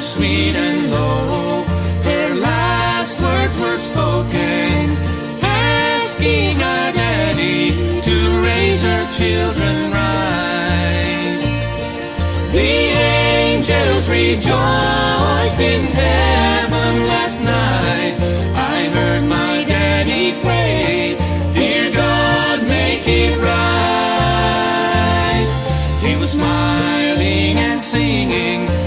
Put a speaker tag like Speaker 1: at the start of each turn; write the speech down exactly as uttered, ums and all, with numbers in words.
Speaker 1: sweet and low. Her last words were spoken, asking our daddy to raise her children right. The angels rejoiced in heaven last night. I heard my daddy pray, dear God, make it right. He was smiling and singing,